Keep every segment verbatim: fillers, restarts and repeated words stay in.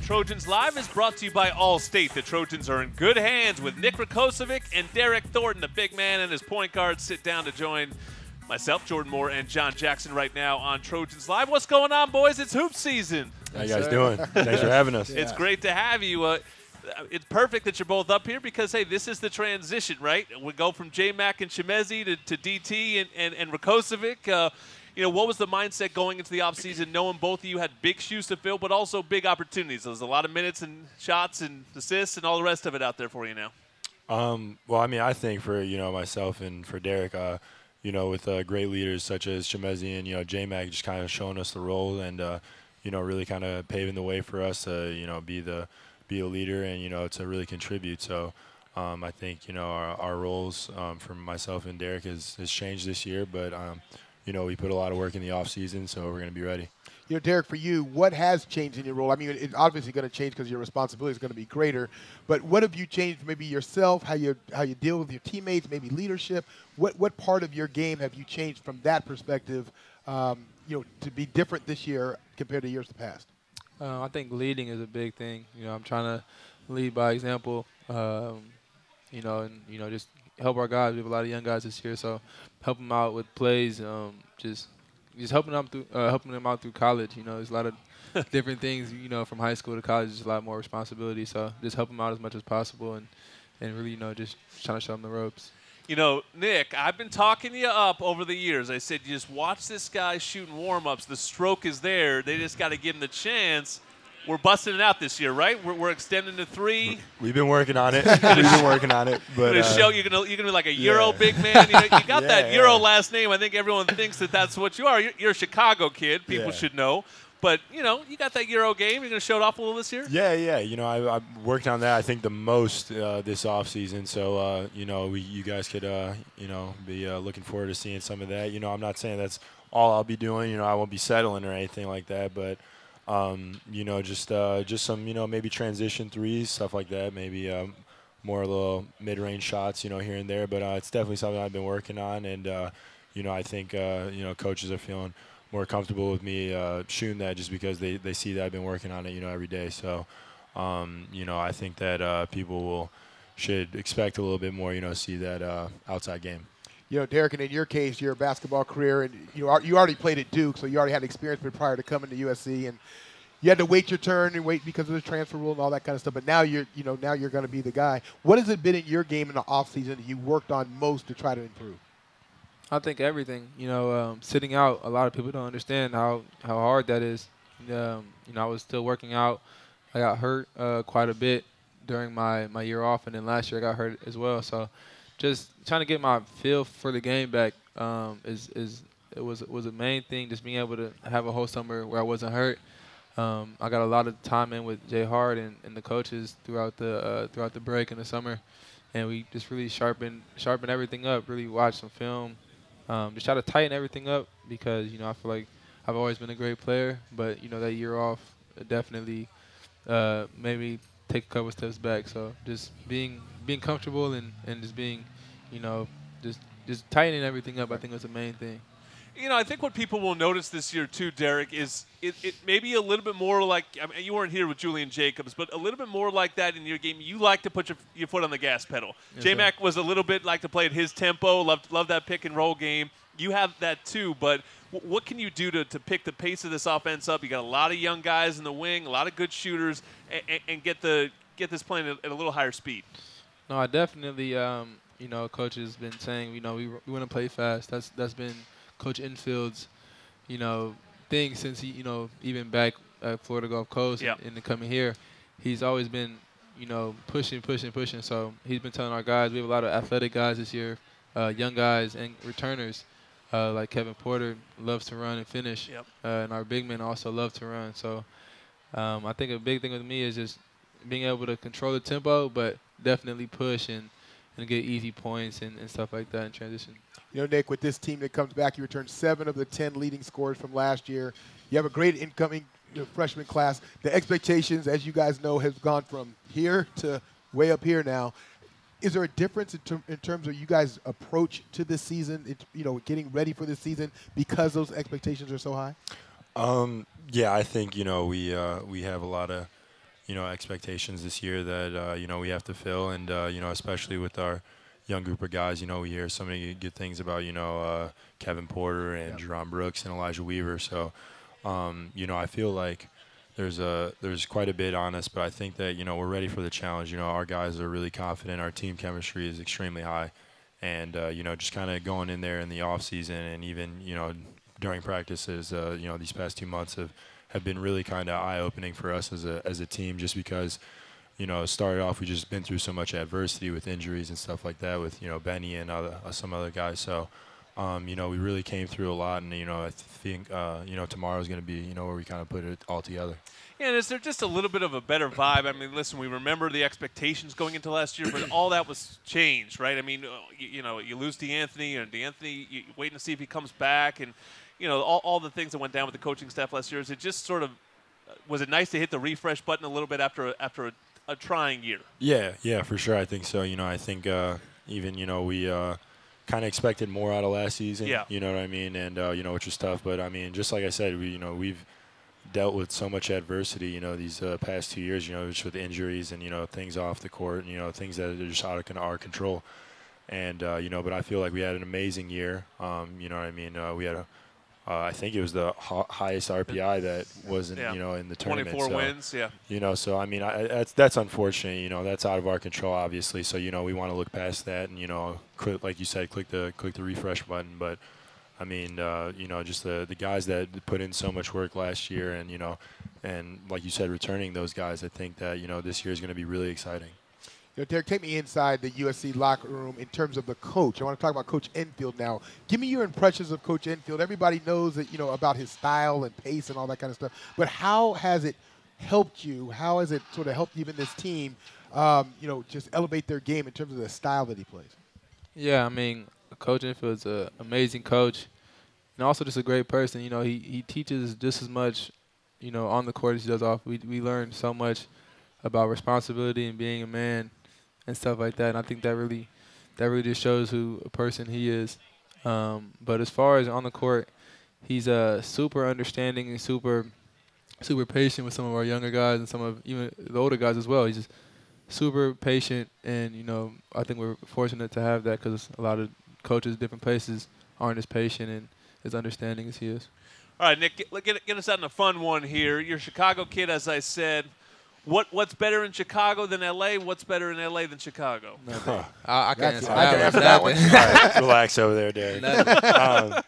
Trojans Live is brought to you by Allstate. The Trojans are in good hands with Nick Rakocevic and Derek Thornton. The big man and his point guard sit down to join myself, Jordan Moore, and John Jackson right now on Trojans Live. What's going on, boys? It's hoop season. How you guys doing? Thanks for having us. It's yeah. great to have you. Uh, it's perfect that you're both up here because, hey, this is the transition, right? We go from J-Mac and Chimezie to, to D T and, and, and Rakocevic. Uh, you know, what was the mindset going into the offseason, knowing both of you had big shoes to fill, but also big opportunities? There's a lot of minutes and shots and assists and all the rest of it out there for you now. Um, well, I mean, I think for, you know, myself and for Derek, uh, you know, with uh, great leaders such as Chimezie and, you know, J-Mac just kind of showing us the role and, uh, you know, really kind of paving the way for us to, you know, be the be a leader and, you know, to really contribute. So um, I think, you know, our, our roles um, for myself and Derek has, has changed this year, but, um, you know, we put a lot of work in the off season, so we're going to be ready. You know, Derek, for you, what has changed in your role? I mean, it's obviously going to change because your responsibility is going to be greater. But what have you changed? Maybe yourself, how you how you deal with your teammates, maybe leadership. What what part of your game have you changed from that perspective? Um, you know, to be different this year compared to years past. Uh, I think leading is a big thing. You know, I'm trying to lead by example. Um, you know, and you know, just help our guys. We have a lot of young guys this year, so help them out with plays. Um, just just helping them through, uh, helping them out through college. You know, there's a lot of different things. You know, from high school to college, there's a lot more responsibility. So just help them out as much as possible, and and really, you know, just trying to show them the ropes. You know, Nick, I've been talking you up over the years. I said, you just watch this guy shooting warm-ups. The stroke is there. They just got to give him the chance. We're busting it out this year, right? We're, we're extending to three. We've been working on it. We've been working on it. But uh, show you're gonna you're gonna be like a Euro yeah. big man. You, know, you got yeah, that Euro yeah. last name. I think everyone thinks that that's what you are. You're, you're a Chicago kid. People yeah. should know. But, you know, you got that Euro game. You're going to show it off a little this year? Yeah, yeah. You know, I, I worked on that, I think, the most uh, this offseason. So, uh, you know, we, you guys could, uh, you know, be uh, looking forward to seeing some of that. You know, I'm not saying that's all I'll be doing. You know, I won't be settling or anything like that. But, um, you know, just uh, just some, you know, maybe transition threes, stuff like that. Maybe um, more little mid-range shots, you know, here and there. But uh, it's definitely something I've been working on. And, uh, you know, I think, uh, you know, coaches are feeling – more comfortable with me uh, shooting that just because they, they see that I've been working on it, you know, every day. So, um, you know, I think that uh, people will should expect a little bit more, you know, see that uh, outside game. You know, Derek, and in your case, your basketball career, and you are, you already played at Duke, so you already had experience prior to coming to U S C, and you had to wait your turn and wait because of the transfer rule and all that kind of stuff. But now you're, you know, now you're going to be the guy. What has it been in your game in the offseason that you worked on most to try to improve? I think everything. You know, um, sitting out, a lot of people don't understand how, how hard that is. Um, you know, I was still working out. I got hurt uh, quite a bit during my, my year off, and then last year I got hurt as well. So just trying to get my feel for the game back um, is, is it was was a main thing, just being able to have a whole summer where I wasn't hurt. Um, I got a lot of time in with Jay Hart and, and the coaches throughout the uh, throughout the break and the summer, and we just really sharpened, sharpened everything up, really watched some film. Um, just try to tighten everything up because, you know, I feel like I've always been a great player, but, you know, that year off definitely uh, made me take a couple steps back. So just being being comfortable and, and just being, you know, just just tightening everything up, I think was the main thing. You know, I think what people will notice this year too, Derek, is it, it maybe a little bit more like, I mean, you weren't here with Julian Jacobs, but a little bit more like that in your game. You like to put your, your foot on the gas pedal. Yes, J-Mac was a little bit like to play at his tempo, loved, loved that pick and roll game. You have that too, but w what can you do to, to pick the pace of this offense up? You got a lot of young guys in the wing, a lot of good shooters, and, and get the get this playing at, at a little higher speed. No, I definitely, um, you know, coach has been saying, you know, we, we want to play fast. That's that's been Coach Infield's, you know, thing since he, you know, even back at Florida Gulf Coast yep. and, and coming here, he's always been, you know, pushing, pushing, pushing. So he's been telling our guys, we have a lot of athletic guys this year, uh, young guys and returners, uh, like Kevin Porter loves to run and finish, yep. uh, and our big men also love to run. So um, I think a big thing with me is just being able to control the tempo, but definitely push and, and get easy points and, and stuff like that in transition. You know, Nick, with this team that comes back, you returned seven of the ten leading scorers from last year. You have a great incoming you know, freshman class. The expectations, as you guys know, has gone from here to way up here now. Is there a difference in, ter in terms of you guys' approach to this season, it, you know, getting ready for this season because those expectations are so high? Um, yeah, I think, you know, we, uh, we have a lot of, you know, expectations this year that, uh, you know, we have to fill. And, uh, you know, especially with our young group of guys, you know, we hear so many good things about, you know, uh, Kevin Porter and yep. Jerron Brooks and Elijah Weaver. So, um, you know, I feel like there's a there's quite a bit on us, but I think that, you know, we're ready for the challenge. You know, our guys are really confident. Our team chemistry is extremely high. And, uh, you know, just kind of going in there in the off season and even, you know, during practices, uh, you know, these past two months have, have been really kind of eye-opening for us as a as a team, just because, you know, started off, we just been through so much adversity with injuries and stuff like that with, you know, Benny and other, uh, some other guys. So, um, you know, we really came through a lot, and, you know, I think, uh, you know, tomorrow's going to be, you know, where we kind of put it all together. Yeah, and is there just a little bit of a better vibe? I mean, listen, we remember the expectations going into last year, but all that was changed, right? I mean, you, you know, you lose DeAnthony, and DeAnthony, you waiting to see if he comes back, and, you know, all, all the things that went down with the coaching staff last year. Is it just sort of, was it nice to hit the refresh button a little bit after, after a, a trying year? Yeah, yeah, for sure. I think so. You know, I think uh, even, you know, we uh, kind of expected more out of last season. Yeah. You know what I mean? And, uh, you know, which was tough. But, I mean, just like I said, we, you know, we've dealt with so much adversity, you know, these uh, past two years, you know, just with injuries and, you know, things off the court, you know, things that are just out of our control. And, uh, you know, but I feel like we had an amazing year. Um, you know what I mean? Uh, we had a, uh, I think it was the h highest R P I that wasn't, yeah. you know, in the tournament. twenty-four so, wins, yeah. You know, so, I mean, I, that's that's unfortunate. You know, that's out of our control, obviously. So, you know, we want to look past that and, you know, click, like you said, click the click the refresh button. But, I mean, uh, you know, just the, the guys that put in so much work last year and, you know, and like you said, returning those guys, I think that, you know, this year is going to be really exciting. You know, Derek, take me inside the U S C locker room in terms of the coach. I want to talk about Coach Enfield now. Give me your impressions of Coach Enfield. Everybody knows that, you know, about his style and pace and all that kind of stuff. But how has it helped you? How has it sort of helped even this team, um, you know, just elevate their game in terms of the style that he plays? Yeah, I mean, Coach Enfield's an amazing coach and also just a great person. You know, he, he teaches just as much, you know, on the court as he does off. We, we learn so much about responsibility and being a man and stuff like that. And I think that really that really just shows who a person he is. Um, but as far as on the court, he's uh, super understanding and super super patient with some of our younger guys and some of even the older guys as well. He's just super patient, and, you know, I think we're fortunate to have that because a lot of coaches at different places aren't as patient and as understanding as he is. All right, Nick, get, get, get us out in a fun one here. You're a Chicago kid, as I said. What What's better in Chicago than L A? What's better in L A than Chicago? Huh. I, I can answer I can answer that one. one. All right, relax over there, Derek. um,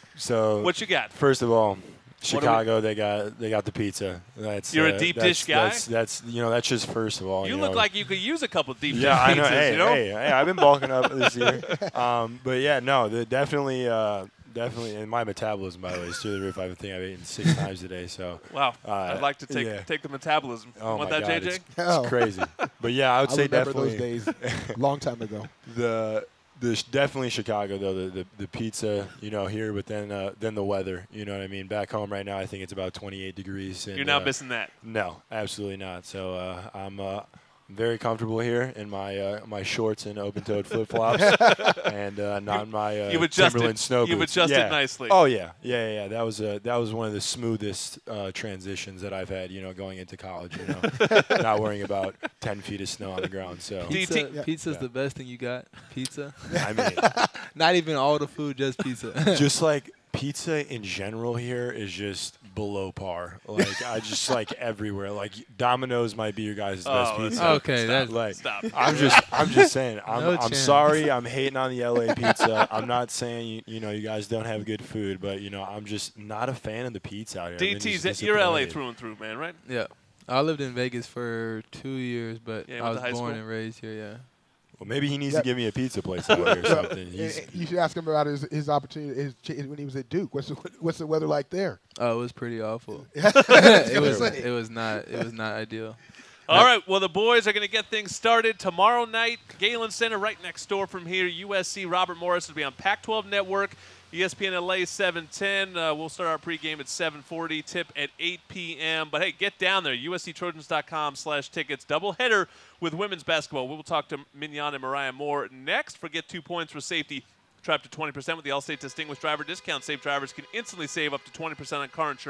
so what you got? First of all, Chicago, they got they got the pizza. That's You're uh, a deep that's, dish guy. That's, that's you know that's just first of all. You, you look know. like you could use a couple deep Yeah, dish I know. pizzas. Hey, you know? hey, hey, I've been bulking up this year. Um, but yeah, no, the, definitely, uh, definitely. And my metabolism, by the way, is through the roof. I think I've eaten six times a day. So wow, uh, I'd like to take yeah. take the metabolism. Oh You want my that, God, J J? It's, it's crazy. But yeah, I would I say remember definitely those days, long time ago. the the sh- definitely Chicago though the, the the pizza, you know, here, but then uh, then the weather, you know what I mean. Back home right now, I think it's about twenty-eight degrees. And, You're not uh, missing that. No, absolutely not. So uh, I'm uh, very comfortable here in my uh, my shorts and open-toed flip-flops, and uh, not in my uh, You've adjusted- Timberland snow you've boots. adjusted yeah. nicely. Oh yeah, yeah, yeah. That was uh, that was one of the smoothest uh, transitions that I've had. You know, going into college. You know, not worrying about ten feet of snow on the ground. So Pizza, D T Yeah. pizza's Yeah. the best thing you got. Pizza. I mean, Not even all the food, just pizza. just like pizza in general here is just below par. Like I just like everywhere. Like Domino's might be your guys' best Oh, pizza. okay, Stop. that's Like Stop. I'm just I'm just saying I'm No I'm chance. sorry I'm hating on the L A pizza. I'm not saying you, you know you guys don't have good food, but you know I'm just not a fan of the pizza out here. I've been D just T's, you're L A disappointed. through and through, man, right? Yeah. I lived in Vegas for two years, but Yeah, you I went was to high born school? and raised here, yeah. Well, maybe he needs Yeah. to give me a pizza place out here or something. And- He's, and you should ask him about his, his opportunity his, ch- when he was at Duke. What's the, what's the weather like there? Oh, it was pretty awful. I it was say. it was not it was not ideal. All right, well, the boys are going to get things started tomorrow night. Galen Center right next door from here. U S C, Robert Morris will be on Pac twelve Network. E S P N L A seven ten. Uh, we'll start our pregame at seven forty. Tip at eight p m But, hey, get down there. U S C Trojans dot com slash tickets. Doubleheader with women's basketball. We will talk to Mignon and Mariah Moore next. Forget two points for safety. Try up to twenty percent with the Allstate Distinguished Driver Discount. Safe drivers can instantly save up to twenty percent on car insurance.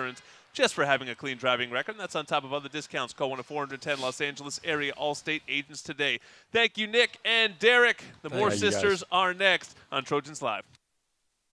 just for having a clean driving record. And that's on top of other discounts. Call one of four one zero Los Angeles area Allstate agents today. Thank you, Nick and Derek. The Thank Moore you, guys. sisters are next on Trojans Live.